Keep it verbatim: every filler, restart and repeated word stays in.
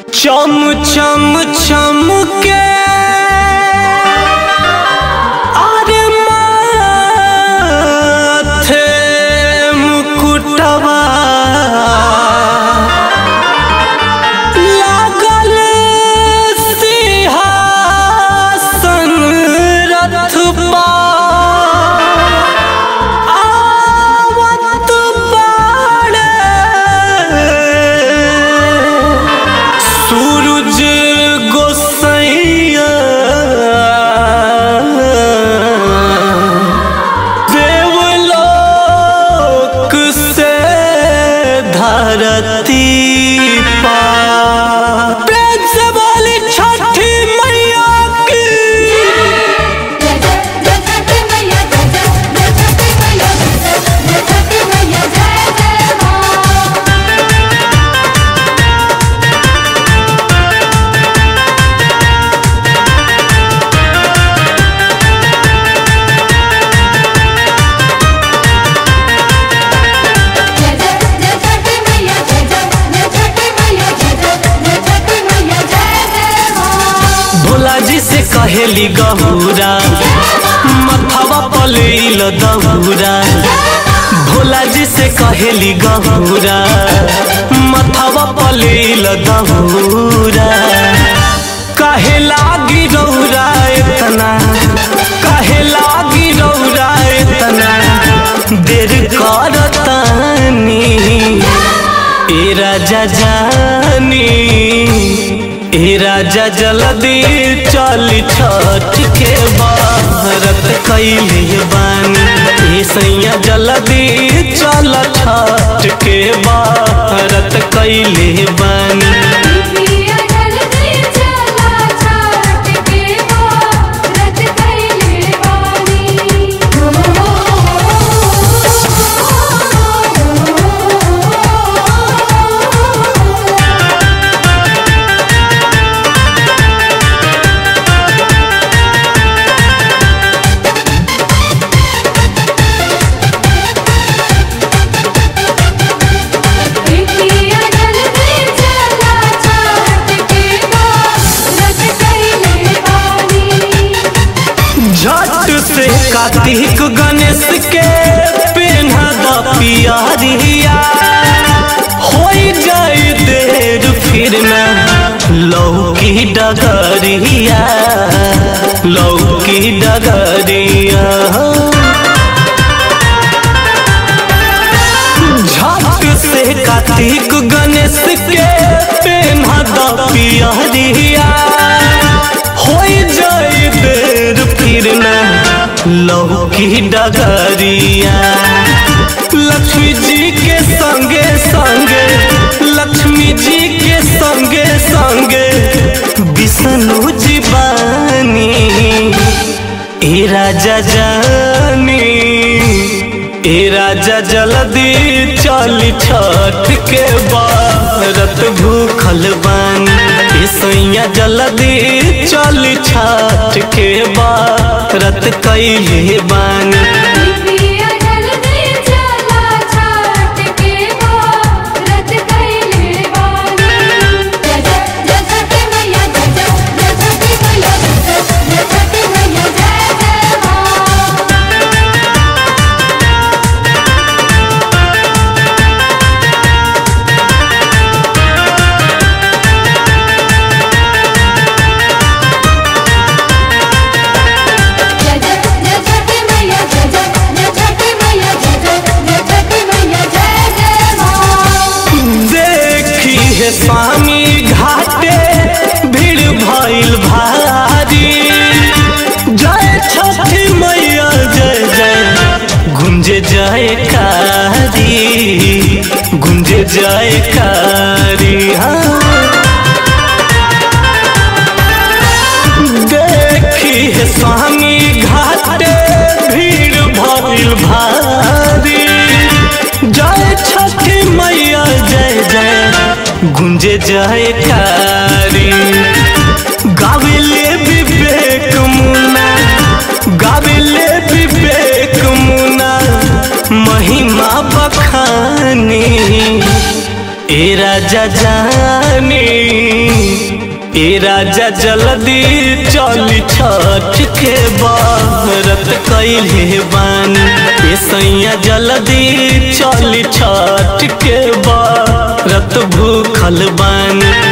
चम चम चम के आरे माथे मुकुटवा लागल सिंहासन रथ पा आवत बाड़े सूरज गोसैया देवलोक से धरती पा प्रेम से बोली छठी मैया की भोला जी से कहेली गहुरा मथवा पलेल दहुरा। भोला जी से कहेली गहुरा मथवा पलेल दहुरा। कहे लागी रौरा इतना कहे लागी रौरा इतना देर करतानी ए राजा जानी ए राजा जल्दी चल छठ के व्रत कैले बानी। ए सैया जल्दी चल छठ के व्रत कैले बानी। झट से कार्तिक गणेश के पेन्हा द पियरिया होई जाई देर फिर ना लौकी डगरिया लौकी डगरिया। झट से कार्तिक गणेश के पेन्हा द पियरिया होई जाई देर फिर ना लौकी डगरिया। लक्ष्मी जी के संगे संगे लक्ष्मी जी के संगे संगे विष्णु जी बानी। ए राजा जानी ए राजा जल्दी चल छठ के व्रत भूखल बानी। ए सैया जल्दी चल छठ के व्रत कैले बानी। स्वामी घाटे भीड़ भइल भारी जय छठी मैया जय जय गुंजे जयकारी गुंजे जयकारी। हाँ देखी है स्वामी घाटे भीड़ भइल भारी जय छठी मैया जय जय गुंजे जयकारी। गाविले विवेक मुना गाविले विवेक मुना महिमा बखानी। ए राजा जानी ए राजा जल्दी चली छठ के बारत कैले बानी। ए सैया जल्दी चली छठ के बारत भूखल बानी।